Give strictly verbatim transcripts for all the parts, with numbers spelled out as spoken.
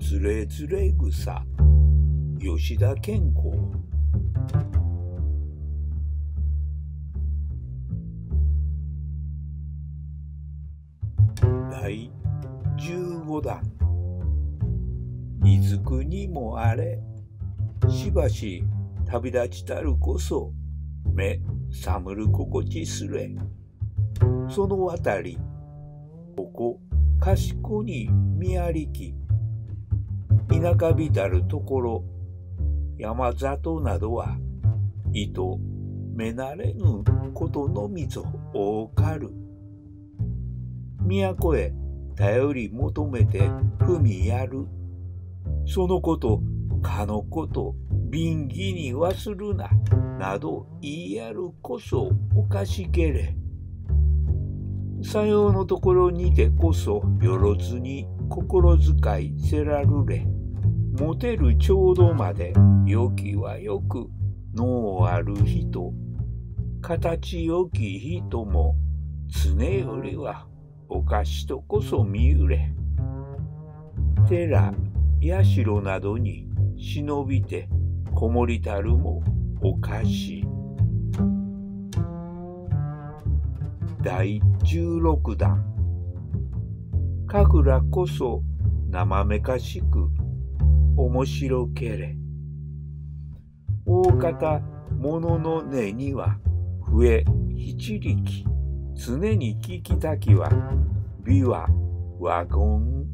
つれづれ草吉田健康。第じゅうごだん。水国もあれ、しばし旅立ちたるこそ目寒る心地すれ。そのあたりここかしこに見ありき、田舎びたるところ山里などはいと目慣れぬことのみぞ多かる。都へ頼り求めて踏みやる。そのことかのこと便宜に忘るななど言いやるこそおかしけれ。さようのところにてこそよろずに心遣いせらるれ。持てるちょうどまでよきはよく能ある人、形よき人も常よりはおかしとこそ見うれ。寺社などに忍びてこもりたるもおかしい。第じゅうろくだん。神楽こそ生めかしく面白けれ。大方物の根には笛七力、常に聞きたきは琵琶和言。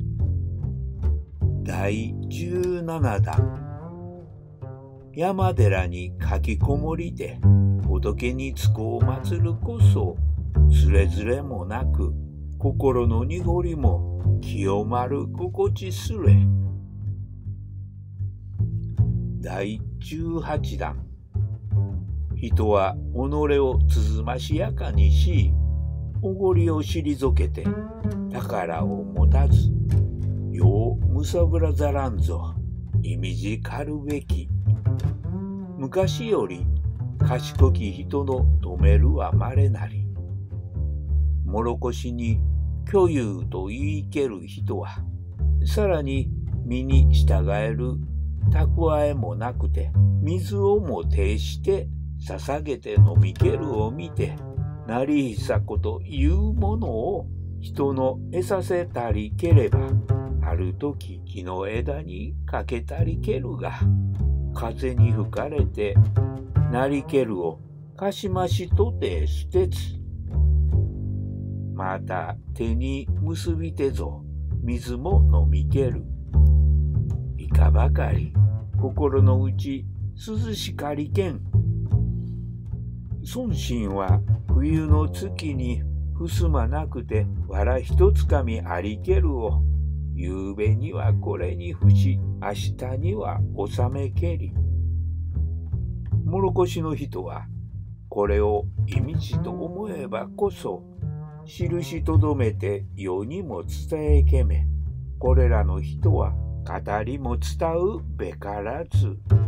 第じゅうななだん。山寺にかきこもりて仏につこを祀るこそつれづれもなく心の濁りも清まる心地すれ。第じゅうはちだん。人は己をつづましやかにし、おごりを退けて宝を持たず、ようむさぶらざらんぞ、いみじかるべき。昔より賢き人の止めるはまれなり。もろこしに虚有と言いける人は、さらに身に従える蓄えもなくて、水をも呈して捧げて飲みけるを見て、なりひさこというものを人の得させたりければ、あるとき木の枝にかけたりけるが、風に吹かれてなりけるをかしましとて捨てつ。また手に結びてぞ水も飲みける。いかばかり心の内涼しかりけん。孫心は冬の月にふすまなくてわらひとつかみありけるを、ゆうべにはこれにふし、明日には収めけり。もろこしの人はこれを意味地と思えばこそ、印とどめて世にも伝えけめ。これらの人は語りも伝うべからず。